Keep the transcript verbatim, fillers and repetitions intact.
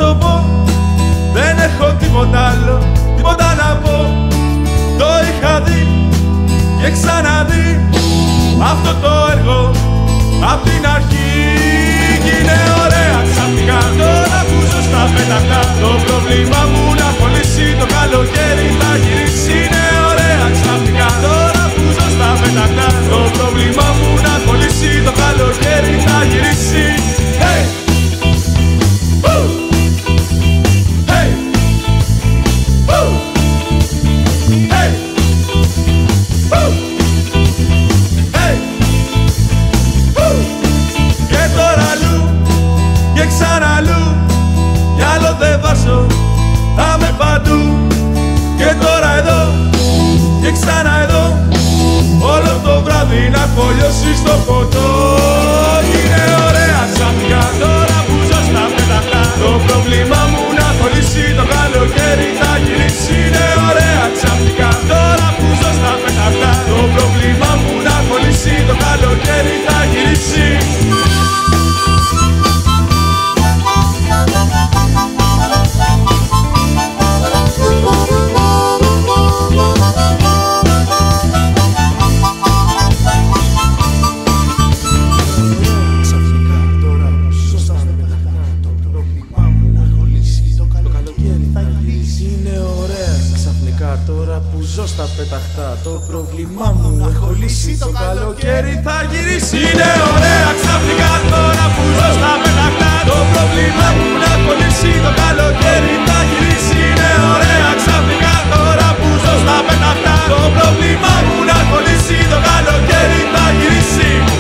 το πω, δεν έχω τίποτα άλλο, τίποτα να πω. Το είχα δει και ξαναδεί αυτό το έργο απ' την αρχή. Κι είναι ωραία ξαφνικά τώρα που ζω στα πέτακτα. Το πρόβλημα μου να κολλήσει το καλοκαίρι θα γυρίσει. Είναι ωραία ξαφνικά τώρα που ζω στα πέτακτα. Το πρόβλημα μου να κολλήσει το καλοκαίρι θα γυρίσει. Hey! Woo! Hey! Woo! Hey! Woo! Hey! Woo! Και τώρα αλλού και ξανά αλλού, κι άλλο δεν βάζω, θα με παντού. Και τώρα εδώ και ξανά εδώ, όλο το βράδυ να έχω λιώσει στο ποτό. Είναι ωραία ξαφνικά τώρα που ζω στα πέτακτα. Το πρόβλημα μου να κολλήσει το καλοκαίρι θα γυρίσει. Είναι ωραία ξαφνικά τώρα που ζω στα πέτακτα. Το πρόβλημα μου να κολλήσει το καλοκαίρι θα γυρίσει. Τώρα που ζω στα πεταχτά, το πρόβλημά μου έχω λύσει, το καλοκαίρι θα γυρίσει. Είναι ωραία ξαφνικά τώρα που ζω στα πεταχτά. Το πρόβλημά μου να κολλήσει, το καλοκαίρι θα γυρίσει. Είναι ωραία ξαφνικά τώρα που ζω στα πεταχτά. Το πρόβλημά μου να κολλήσει, το καλοκαίρι θα γυρίσει.